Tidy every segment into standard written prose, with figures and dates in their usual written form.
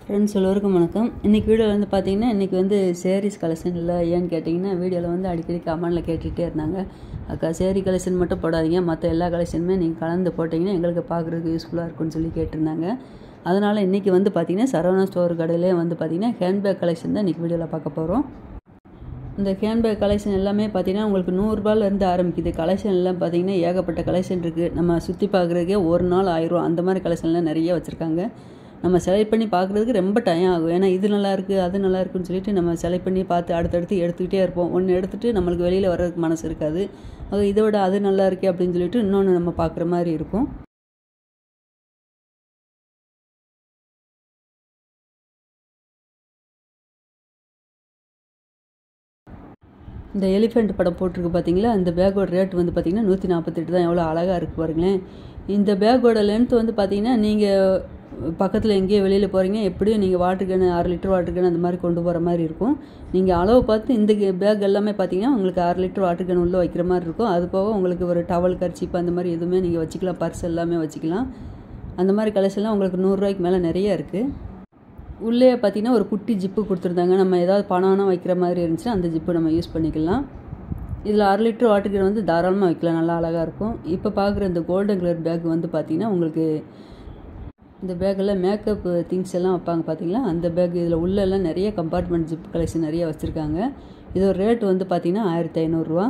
Friends எல்லோருக்கும் வணக்கம். இன்றைக்கி வீடியோவில் வந்து பார்த்திங்கன்னா இன்றைக்கி வந்து சேரீஸ் கலெக்ஷன் இல்லை. ஏன்னு கேட்டிங்கன்னா வீடியோவில் வந்து அடிக்கடி கமெண்டில் கேட்டுகிட்டே இருந்தாங்க, அக்கா சேரீ கலெக்ஷன் மட்டும் போடாதீங்க, மற்ற எல்லா கலெக்ஷனுமே நீங்கள் கலந்து போட்டிங்கன்னா எங்களுக்கு பார்க்குறதுக்கு யூஸ்ஃபுல்லாக இருக்கும்னு சொல்லி கேட்டிருந்தாங்க. அதனால் இன்றைக்கி வந்து பார்த்திங்கன்னா சரவணா ஸ்டோர் கடையிலே வந்து பார்த்திங்கன்னா ஹேண்ட்பேக் கலெக்ஷன் தான் இன்றைக்கி வீடியோவில் பார்க்க போகிறோம். இந்த ஹேண்ட்பேக் கலெக்ஷன் எல்லாமே பார்த்திங்கன்னா உங்களுக்கு 100 ரூபாயிலேருந்து ஆரம்பிக்குது. கலெக்ஷன் எல்லாம் பார்த்திங்கன்னா ஏகப்பட்ட கலெக்ஷன் இருக்குது. நம்ம சுற்றி பார்க்குறதுக்கே ஒரு நாள் 1000 ரூபா அந்த மாதிரி கலெக்ஷன்லாம் நிறைய வச்சுருக்காங்க. நம்ம செலக்ட் பண்ணி பார்க்குறதுக்கு ரொம்ப டைம் ஆகும். ஏன்னா இது நல்லாயிருக்கு அது நல்லா இருக்குன்னு சொல்லிட்டு நம்ம செலக்ட் பண்ணி பார்த்து அடுத்தடுத்து எடுத்துக்கிட்டே இருப்போம். ஒன்று எடுத்துகிட்டு நம்மளுக்கு வெளியில் வர்றதுக்கு மனசு இருக்காது. அது இதை விட அது நல்லா இருக்கே அப்படின்னு சொல்லிட்டு இன்னொன்று நம்ம பார்க்குற மாதிரி இருக்கும். இந்த எலிஃபெண்ட் படம் போட்டிருக்கு பார்த்தீங்களா, இந்த பேக்கோட ரேட் வந்து பார்த்திங்கன்னா 148 தான். எவ்வளோ அழகாக இருக்குது பாருங்களேன். இந்த பேக்கோட லென்த் வந்து பார்த்திங்கன்னா நீங்கள் பக்கத்தில் எங்கேயோ வெளியில் போகிறீங்க, எப்படியும் நீங்கள் water can 6 litre water can அந்த மாதிரி கொண்டு போகிற மாதிரி இருக்கும். நீங்கள் அளவு பார்த்து இந்த பேக் எல்லாமே பார்த்தீங்கன்னா உங்களுக்கு 6 லிட்டர் வாட்டர் கேன் உள்ளே வைக்கிற மாதிரி இருக்கும். அது போக உங்களுக்கு ஒரு டவல் கர்ச்சீப் அந்த மாதிரி எதுவுமே நீங்கள் வச்சுக்கலாம், பர்ஸ் எல்லாமே வச்சுக்கலாம். அந்த மாதிரி கலெக்ஷன்லாம் உங்களுக்கு 100 ரூபாய்க்கு மேலே நிறைய இருக்குது. உள்ளே பார்த்திங்கன்னா ஒரு குட்டி ஜிப்பு கொடுத்துருந்தாங்க. நம்ம ஏதாவது பணம்னா வைக்கிற மாதிரி இருந்துச்சுன்னா அந்த ஜிப்பு நம்ம யூஸ் பண்ணிக்கலாம். இதில் 6 லிட்டர் வாட்டர் கேன் வந்து தாராளமாக வைக்கலாம், நல்லா அழகாக இருக்கும். இப்போ பார்க்குற இந்த கோல்டன் கலர் பேக் வந்து பார்த்திங்கன்னா உங்களுக்கு இந்த பேக்கில் மேக்கப் திங்ஸ் எல்லாம் வைப்பாங்க பார்த்தீங்களா, அந்த பேக். இதில் உள்ளெல்லாம் நிறைய கம்பார்ட்மெண்ட் ஜிப் கலெக்ஷன் நிறைய வச்சுருக்காங்க. இதோட ரேட் வந்து பார்த்திங்கன்னா 1500 ரூபா.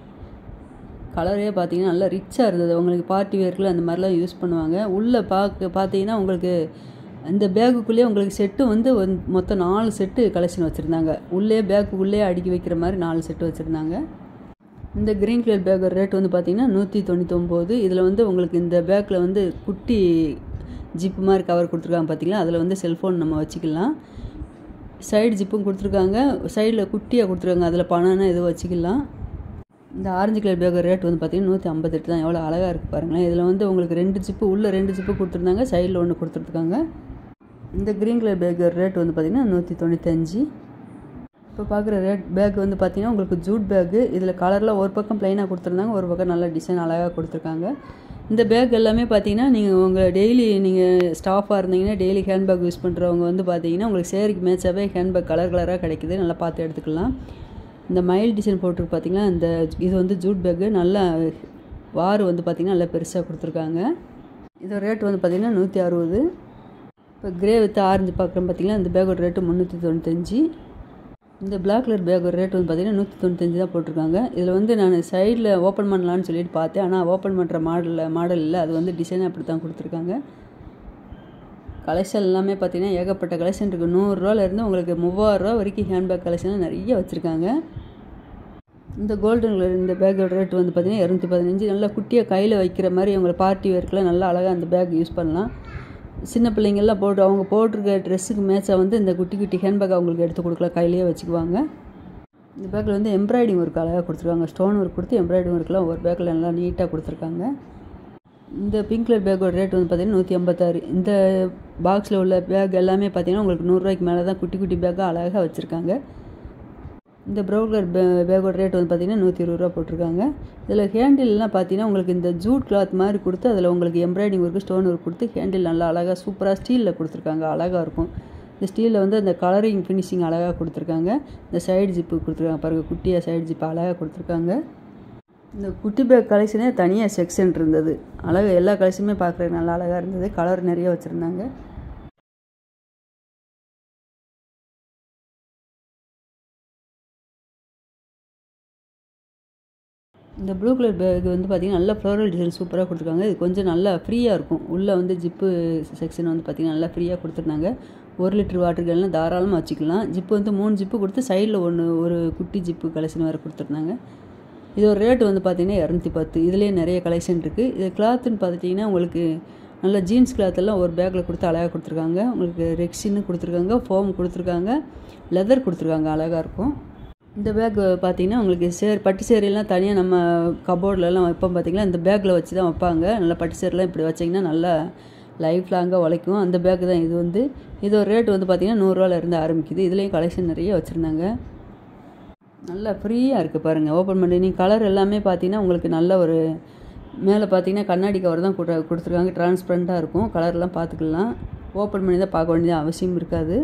கலரே பார்த்திங்கன்னா நல்லா ரிச்சாக இருந்தது. உங்களுக்கு பார்ட்டி வேர்க்கில் அந்த மாதிரிலாம் யூஸ் பண்ணுவாங்க. உள்ளே பார்த்தீங்கன்னா உங்களுக்கு இந்த பேக்குக்குள்ளேயே உங்களுக்கு செட்டு வந்து மொத்தம் 4 செட்டு கலெக்ஷன் வச்சுருந்தாங்க. உள்ளே பேக்குக்குள்ளே அடுக்கி வைக்கிற மாதிரி 4 செட்டு வச்சுருந்தாங்க. இந்த க்ரீன் கலர் பேக்கோட ரேட் வந்து பார்த்திங்கன்னா 199. இதில் வந்து உங்களுக்கு இந்த பேக்கில் வந்து குட்டி ஜிப்பு மாதிரி கவர் கொடுத்துருக்காங்க பார்த்தீங்களா, அதில் வந்து செல்ஃபோன் நம்ம வச்சுக்கலாம். சைடு ஜிப்பும் கொடுத்துருக்காங்க, சைடில் குட்டியாக கொடுத்துருக்காங்க, அதில் பணம்னா எதுவும் வச்சுக்கலாம். இந்த ஆரஞ்சு கலர் பேக்கோட ரேட் வந்து பார்த்திங்கன்னா 158 தான். எவ்வளோ அழகாக இருக்குது பாருங்களேன். இதில் வந்து உங்களுக்கு 2 ஜிப்பு, உள்ளே 2 ஜிப்பு கொடுத்துருந்தாங்க, சைடில் 1 கொடுத்துருக்காங்க. இந்த க்ரீன் கலர் பேக்கோட ரேட் வந்து பார்த்திங்கன்னா 195. இப்போ பார்க்குற பேக் வந்து பார்த்திங்கன்னா உங்களுக்கு ஜூட் பேக்கு. இதில் கலரில் ஒரு பக்கம் ப்ளைனாக கொடுத்துருந்தாங்க, ஒரு பக்கம் நல்ல டிசைன் அழகாக கொடுத்துருக்காங்க. இந்த பேக் எல்லாமே பார்த்தீங்கன்னா நீங்கள் உங்கள் டெய்லி நீங்கள் ஸ்டாஃபாக இருந்தீங்கன்னா டெய்லி ஹேண்ட்பேக் யூஸ் பண்ணுறவங்க வந்து பார்த்தீங்கன்னா உங்களுக்கு சேரீக்கு மேட்சாகவே ஹேண்ட்பேக் கலராக கிடைக்குது, நல்லா பார்த்து எடுத்துக்கலாம். இந்த மயில் டிசைன் போட்டுருக்கு பார்த்தீங்கன்னா, இது வந்து ஜூட் பேக்கு. நல்லா வார் வந்து பார்த்திங்கன்னா நல்லா பெருசாக கொடுத்துருக்காங்க. இதோட ரேட் வந்து பார்த்திங்கன்னா 160. இப்போ கிரே வித் ஆரஞ்சு பார்க்குறோம் பார்த்தீங்கன்னா, இந்த பேக்கோட ரேட்டு 395. இந்த பிளாக் கலர் பேக்கோட ரேட் வந்து பார்த்திங்கன்னா 195 தான் போட்டிருக்காங்க. இதில் வந்து நான் சைடில் ஓப்பன் பண்ணலான்னு சொல்லிட்டு பார்த்தேன், ஆனால் ஓப்பன் பண்ணுற மாடல் இல்லை, அது வந்து டிசைன் அப்படி தான் கொடுத்துருக்காங்க. கலெக்ஷன் எல்லாமே பார்த்திங்கன்னா ஏகப்பட்ட கலெக்ஷன் இருக்குது. 100 ரூபாயிலேருந்து உங்களுக்கு 3000 ரூபா வரைக்கும் ஹேண்ட்பேக் கலெக்ஷன் நிறைய வச்சுருக்காங்க. இந்த கோல்டன் கலர் இந்த பேக்கோட ரேட் வந்து பார்த்திங்கன்னா 215. நல்லா குட்டியாக கையில் வைக்கிற மாதிரி உங்களை பார்ட்டி வேர்க்கெலாம் நல்லா அழகாக அந்த பேக் யூஸ் பண்ணலாம். சின்ன பிள்ளைங்கள்லாம் அவங்க போட்டிருக்க ட்ரெஸ்ஸுக்கு மேட்சாக வந்து இந்த குட்டி குட்டி ஹேண்ட்பேக் அவங்களுக்கு எடுத்து கொடுக்கலாம், கையிலேயே வச்சுக்குவாங்க. இந்த பேக்கில் வந்து எம்ப்ராய்டிங் ஒர்க் அழகாக கொடுத்துருக்காங்க, ஸ்டோன் ஒர்க் கொடுத்து எம்ப்ராய்டிங் ஒர்க்லாம் ஒரு பேக்கில் நல்லா நீட்டாக கொடுத்துருக்காங்க. இந்த பிங்க் கலர் பேக்கோட ரேட் வந்து பார்த்திங்கன்னா 186. இந்த பாக்ஸில் உள்ள பேக் எல்லாமே பார்த்திங்கன்னா உங்களுக்கு 100 ரூபாய்க்கு மேலே தான் குட்டி குட்டி பேக்காக அழகாக வச்சுருக்காங்க. இந்த ப்ரௌன் கலர் பேக்கோட ரேட் வந்து பார்த்திங்கன்னா 120 ரூபா போட்டிருக்காங்க. இதில் ஹேண்டில்லாம் பார்த்தீங்கன்னா உங்களுக்கு இந்த ஜூட் கிளாத் மாதிரி கொடுத்து அதில் உங்களுக்கு எம்ப்ராய்டிங் ஒர்க்கு ஸ்டோன் ஒர்க் கொடுத்து ஹேண்டில் நல்லா அழகாக சூப்பராக ஸ்டீலில் கொடுத்துருக்காங்க, அழகாக இருக்கும். இந்த ஸ்டீலில் வந்து அந்த கலரிங் ஃபினிஷிங் அழகாக கொடுத்துருக்காங்க. இந்த சைடு ஜிப்பு கொடுத்துருக்காங்க பாருங்கள், குட்டியாக சைடு ஜிப்பு அழகாக கொடுத்துருக்காங்க. இந்த குட்டி பேக் கலெக்ஷனே தனியாக செக்ஷன் இருந்தது, அழகாக எல்லா கலெக்ஷனுமே பார்க்குறதுக்கு நல்லா அழகாக இருந்தது. கலர் நிறைய வச்சுருந்தாங்க. இந்த ப்ளூ கலர் பேக் வந்து பார்த்திங்கன்னா நல்லா ஃப்ளோரல் டிசைன் சூப்பராக கொடுத்துருக்காங்க. இது கொஞ்சம் நல்லா ஃப்ரீயாக இருக்கும். உள்ளே வந்து ஜிப்பு செக்ஷன் வந்து பார்த்திங்கன்னா நல்லா ஃப்ரீயாக கொடுத்துருந்தாங்க. 1 லிட்டர் வாட்டர் கேன்லாம் தாராளமாக வச்சுக்கலாம். ஜிப்பு வந்து 3 ஜிப்பு கொடுத்து சைடில் ஒரு குட்டி ஜிப்பு கலெக்ஷன் வேறு கொடுத்துருந்தாங்க. இதோட ரேட்டு வந்து பார்த்திங்கன்னா 210. இதுலேயே நிறைய கலெக்ஷன் இருக்குது. இது கிளாத்துன்னு பார்த்துட்டிங்கன்னா உங்களுக்கு நல்ல ஜீன்ஸ் கிளாத்தெல்லாம் ஒரு பேக்கில் கொடுத்து அழகாக கொடுத்துருக்காங்க. உங்களுக்கு ரெக்ஸின்னு கொடுத்துருக்காங்க, ஃபோம் கொடுத்துருக்காங்க, லெதர் கொடுத்துருக்காங்க, அழகாக இருக்கும். இந்த பேக் பார்த்திங்கன்னா உங்களுக்கு பட்டு சேரீலாம் தனியாக நம்ம கபோர்ட்லலாம் வைப்போம் பார்த்திங்களா, இந்த பேக்கில் வச்சு தான் வைப்பாங்க. நல்லா பட்டு சேரீலாம் இப்படி வச்சிங்கன்னா நல்லா லைஃப் லாங்காக உழைக்கும். அந்த பேக் தான் இது வந்து. இதோட ரேட் வந்து பார்த்திங்கன்னா 100 ரூபாயிலேருந்து ஆரம்பிக்குது. இதுலேயும் கலெக்ஷன் நிறைய வச்சுருந்தாங்க. நல்லா ஃப்ரீயாக இருக்குது பாருங்கள், ஓப்பன் பண்ணி நீங்கள் கலர் எல்லாமே பார்த்திங்கன்னா உங்களுக்கு நல்ல ஒரு மேலே பார்த்திங்கன்னா கண்ணாடி கவர் தான் கொடுத்துருக்காங்க, டிரான்ஸ்பரண்ட்டாக இருக்கும், கலர்லாம் பார்த்துக்கலாம். ஓப்பன் பண்ணி தான் பார்க்க வேண்டியது அவசியம் இருக்காது.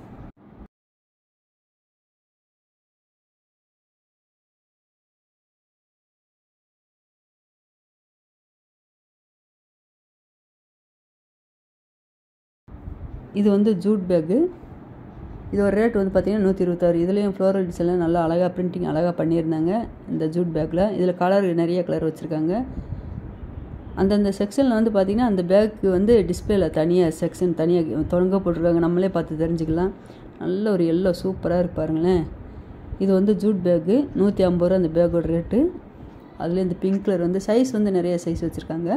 இது வந்து ஜூட் பேக்கு. இதோட ரேட் வந்து பார்த்திங்கன்னா 126. இதுலேயும் ஃப்ளோரல் டிசைன்லாம் நல்லா அழகாக பிரிண்டிங் அழகாக பண்ணியிருந்தாங்க இந்த ஜூட் பேக்கில். இதில் கலர் நிறைய கலர் வச்சுருக்காங்க. அந்தந்த செக்ஷனில் வந்து பார்த்திங்கன்னா அந்த பேக்கு வந்து டிஸ்பிளேல தனியாக செக்ஷன் தனியாக தொங்க போட்டிருக்காங்க. நம்மளே பார்த்து தெரிஞ்சுக்கலாம். நல்ல ஒரு எல்லோ சூப்பராக இருக்கு பாருங்களேன். இது வந்து ஜூட் பேக்கு 150 ரூபா அந்த பேக்கோட ரேட்டு. அதில் இந்த பிங்க் கலர் வந்து சைஸ் வந்து நிறைய சைஸ் வச்சுருக்காங்க.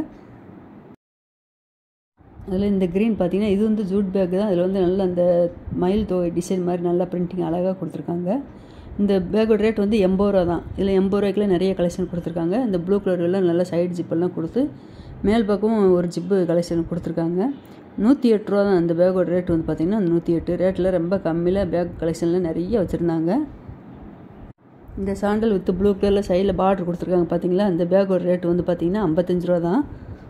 அதில் இந்த க்ரீன் பார்த்திங்கன்னா இது வந்து ஜூட் பேக் தான். அதில் வந்து நல்ல அந்த மயில் தொகை டிசைன் மாதிரி நல்லா பிரிண்டிங் அழகாக கொடுத்துருக்காங்க. இந்த பேக்கோட ரேட் வந்து 80 ரூபா தான். இதில் 80 ரூபாய்க்குலாம் நிறைய கலெக்ஷன் கொடுத்துருக்காங்க. இந்த ப்ளூ கலர்லாம் நல்லா சைடு ஜிப்பெல்லாம் கொடுத்து மேல் பக்கமும் ஒரு ஜிப்பு கலெக்ஷன் கொடுத்துருக்காங்க. 108 ரூபா தான் அந்த பேக்கோட ரேட் வந்து பார்த்திங்கன்னா 108 ரேட்டில் ரொம்ப கம்மியில் பேக் கலெக்ஷன்லாம் நிறைய வச்சுருந்தாங்க. இந்த சாண்டல் வித் ப்ளூ கலரில் சைடில் பார்டர் கொடுத்துருக்காங்க பார்த்தீங்களா. அந்த பேக்கோட ரேட் வந்து பார்த்திங்கன்னா 55 ரூபா தான்.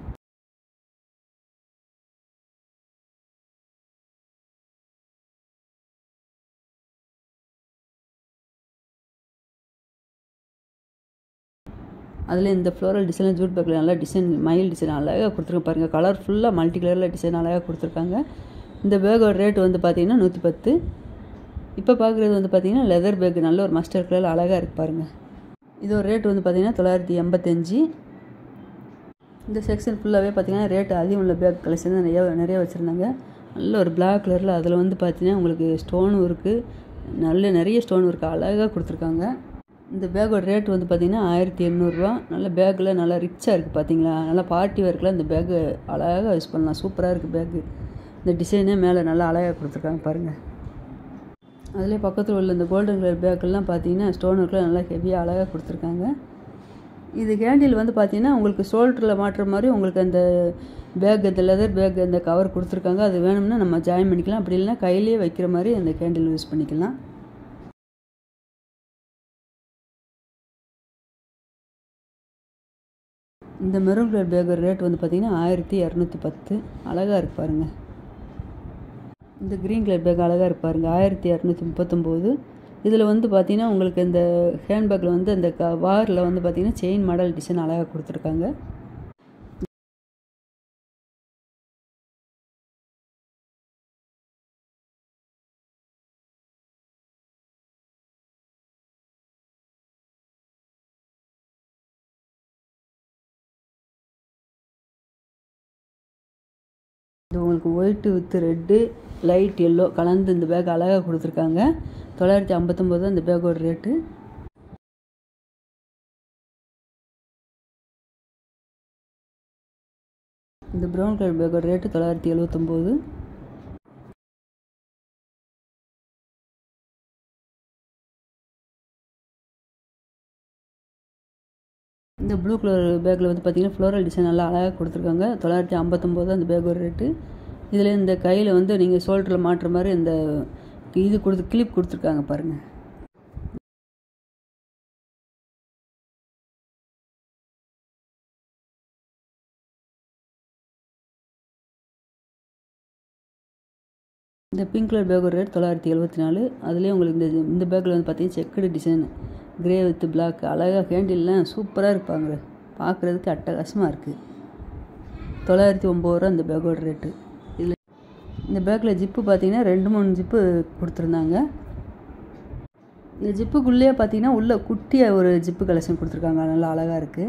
அதில் இந்த ஃப்ளோரல் டிசைன் ஜூட் பேக்கில் நல்லா டிசைன் மயில் டிசைன் அழகாக கொடுத்துருக்காங்க பாருங்கள். கலர் ஃபுல்லாக மல்டி கலரில் டிசைன் அழகாக கொடுத்துருக்காங்க. இந்த பேக்கோட ரேட் வந்து பார்த்திங்கன்னா 110. இப்போ பார்க்குறது வந்து பார்த்திங்கன்னா லெதர் பேக் நல்ல ஒரு மஸ்டர்ட் கலரில் அழகாக இருக்கு பாருங்கள். இதோட ரேட் வந்து பார்த்திங்கன்னா 985. இந்த செக்ஷன் ஃபுல்லாகவே பார்த்திங்கன்னா ரேட் அதிகம் உள்ள பேக் கலெக்ஷன் தான் நிறைய வச்சுருந்தாங்க. நல்ல ஒரு பிளாக் கலரில் அதில் வந்து பார்த்திங்கன்னா உங்களுக்கு ஸ்டோனும் இருக்குது. நிறைய ஸ்டோன் இருக்குது அழகாக கொடுத்துருக்காங்க. இந்த பேக்கோட ரேட் வந்து பார்த்திங்கன்னா 1800 ரூபா. நல்ல பேக்கில் நல்லா ரிச்சாக இருக்குது பார்த்தீங்களா. நல்லா பார்ட்டி ஒர்க்கில் இந்த பேக்கு அழகாக யூஸ் பண்ணலாம். சூப்பராக இருக்குது பேக்கு. இந்த டிசைனே மேலே நல்லா அழகாக கொடுத்துருக்காங்க பாருங்கள். அதிலே பக்கத்தில் உள்ள இந்த கோல்டன் கலர் பேக்கெல்லாம் பார்த்தீங்கன்னா ஸ்டோன் ஒர்க்கில் நல்லா ஹெவியாக அழகாக கொடுத்துருக்காங்க. இது ஹேண்டில் வந்து பார்த்திங்கன்னா உங்களுக்கு ஷோல்டரில் மாட்டுற மாதிரி உங்களுக்கு அந்த பேக் அந்த லெதர் பேக் அந்த கவர் கொடுத்துருக்காங்க. அது வேணும்னா நம்ம ஜாயின் பண்ணிக்கலாம். அப்படி இல்லைனா கையிலே வைக்கிற மாதிரி அந்த ஹேண்டில் யூஸ் பண்ணிக்கலாம். இந்த மெரூன் கலர் பேக்கோட ரேட் வந்து பார்த்திங்கன்னா 1210. அழகாக இருக்கு பாருங்கள். இந்த க்ரீன் கலர் பேக் அழகாக இருக்கு பாருங்கள். 1239. இதில் வந்து பார்த்திங்கன்னா உங்களுக்கு இந்த ஹேண்ட்பேக்கில் வந்து அந்த வாரில் வந்து பார்த்திங்கன்னா செயின் மாடல் டிசைன் அழகாக கொடுத்துருக்காங்க. இது உங்களுக்கு white with red light yellow கலந்து இந்த பேக் அழகாக கொடுத்துருக்காங்க. 959 தான் இந்த பேக்கோட ரேட்டு. இந்த ப்ரௌன் கலர் பேக்கோட ரேட்டு 979. இந்த ப்ளூ கலர் பேக்கில் வந்து பார்த்திங்கன்னா ஃப்ளோரல் டிசைன் நல்லா அழகாக கொடுத்துருக்காங்க. 959 தான் இந்த பேக்கோட ரேட்டு. இதில் இந்த கையில் வந்து நீங்கள் ஷோல்டரில் மாட்டுற மாதிரி இந்த இது கிளிப் கொடுத்துருக்காங்க பாருங்கள். இந்த பிங்க் கலர் பேக்கோட ரேட் 974. அதுலேயே உங்களுக்கு இந்த பேக்கில் வந்து பார்த்திங்கன்னா checked design grey with black அழகாக ஹேண்டில்லாம் சூப்பராக இருப்பாங்க. பார்க்குறதுக்கு அட்டகாசமாக இருக்குது. 909 ரூபா இந்த பேக்கோட ரேட்டு. இதில் இந்த பேக்கில் ஜிப்பு பார்த்திங்கன்னா 2-3 ஜிப்பு கொடுத்துருந்தாங்க. இந்த ஜிப்புக்குள்ளேயே பார்த்திங்கன்னா உள்ள குட்டியாக ஒரு ஜிப்பு கலெக்ஷன் கொடுத்துருக்காங்க. நல்லா அழகாக இருக்குது.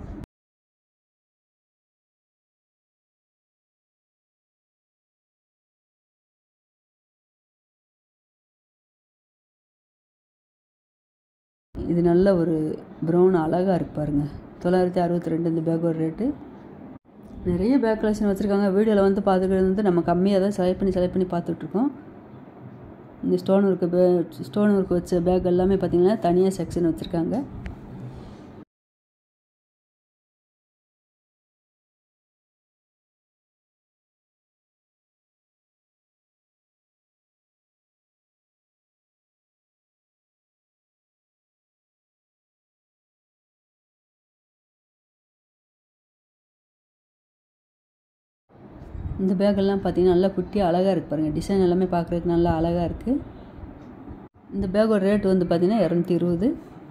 இது நல்ல ஒரு ப்ரௌன் அழகாக இருக்கு பாருங்கள். 962 இந்த பேக்கோட ரேட்டு. நிறைய பேக் கலெக்ஷன் வச்சுருக்காங்க. வீடியோவில் வந்து பார்த்துக்கிறது வந்து நம்ம கம்மியாக தான் செலக்ட் பண்ணி பார்த்துட்ருக்கோம். இந்த ஸ்டோன் ஒர்க் வச்ச பேக் எல்லாமே பார்த்திங்கன்னா தனியாக செக்ஷன் வச்சுருக்காங்க. இந்த பேக்கெல்லாம் பார்த்தீங்கன்னா நல்லா குட்டியாக அழகாக இருக்குது பாருங்கள். டிசைன் எல்லாமே பார்க்குறதுக்கு நல்லா அழகாக இருக்குது. இந்த பேக்கோட ரேட் வந்து பார்த்தீங்கன்னா 220.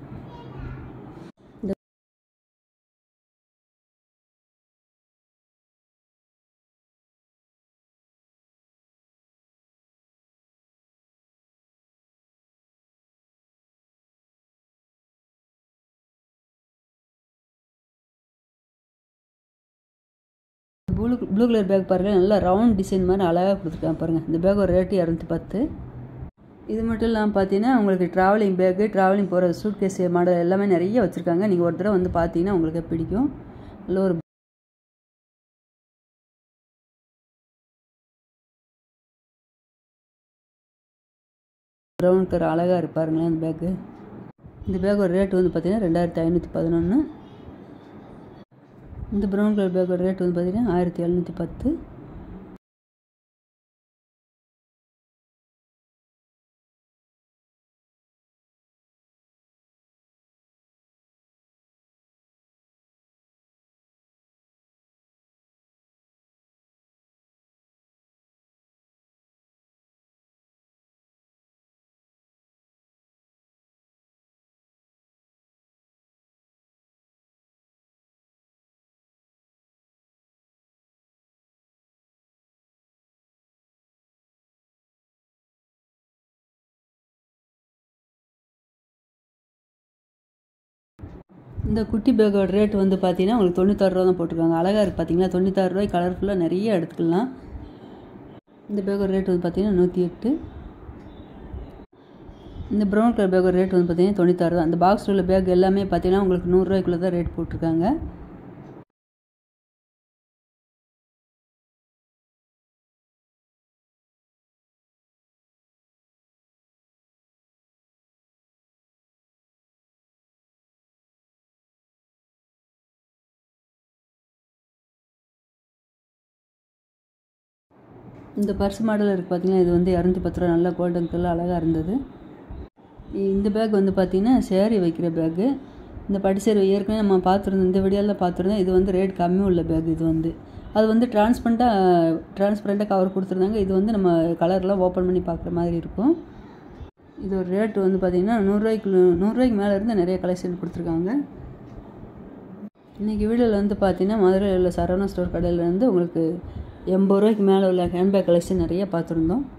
ப்ளூ கலர் பேக் பாருங்கள், நல்லா ரவுண்ட் டிசைன் மாதிரி அழகாக கொடுத்துருக்காங்க பாருங்கள். இந்த பேக்கோட ரேட்டு 210. இது மட்டும் இல்லாமல் பார்த்தீங்கன்னா உங்களுக்கு ட்ராவலிங் பேக்கு, ட்ராவலிங் போகிற சூட்கேஸ் மாடல் எல்லாமே நிறைய வச்சுருக்காங்க. நீங்கள் ஒரு தடவை வந்து பார்த்தீங்கன்னா உங்களுக்கு பிடிக்கும். நல்ல ஒரு ப்ரௌன் கலர் அழகாக இருப்பாருங்களேன் இந்த பேக்கு. இந்த பேக்கோட ரேட்டு வந்து பார்த்தீங்கன்னா 2511. இந்த ப்ரௌன் கலர் பேக்கோட ரேட் வந்து பார்த்தீங்கன்னா 1710. இந்த குட்டி பேக்கோட ரேட் வந்து பார்த்தீங்கன்னா உங்களுக்கு 96 ரூபா தான் போட்டிருக்காங்க. அழகாக இருக்குது பார்த்தீங்களா, 96 ரூபாய் கலர்ஃபுல்லாக நிறைய எடுத்துக்கலாம். இந்த பேக்கோட ரேட் வந்து பார்த்தீங்கன்னா 108. இந்த ப்ரௌன் கலர் பேக்கோட ரேட் வந்து பார்த்தீங்கன்னா 96 தான். அந்த பாக்ஸில் உள்ள பேக் எல்லாமே பார்த்தீங்கன்னா உங்களுக்கு 100 ரூபாய்க்குள்ளே தான் ரேட் போட்டிருக்காங்க. இந்த பர்ஸ் மாடல் இருக்குது பார்த்தீங்கன்னா, இது வந்து 210 ரூபா. நல்லா கோல்டன் கலர் அழகாக இருந்தது. இந்த பேக் வந்து பார்த்தீங்கன்னா சேரீ வைக்கிற பேக்கு. இந்த பட்டு சேரீ ஏற்கனவே நம்ம பார்த்துருந்தோம், இந்த வீடியோவில் பார்த்துருந்தோம். இது வந்து ரேட் கம்மியும் உள்ள பேக். இது வந்து அது வந்து டிரான்ஸ்பரண்ட்டாக கவர் கொடுத்துருந்தாங்க. இது வந்து நம்ம கலர்லாம் ஓப்பன் பண்ணி பார்க்குற மாதிரி இருக்கும். இதோட ரேட்டு வந்து பார்த்தீங்கன்னா 100 ரூபாய்க்கு மேலே இருந்து நிறைய கலெக்ஷன் கொடுத்துருக்காங்க. இன்றைக்கி வீடியோவில் வந்து பார்த்தீங்கன்னா மதுரையில் உள்ள சரவணா ஸ்டோர் கடையில் வந்து உங்களுக்கு 80 ரூபாய்க்கு மேலே உள்ள ஹேண்ட்பேக் கலெக்ஷன் நிறைய பார்த்துருந்தோம்.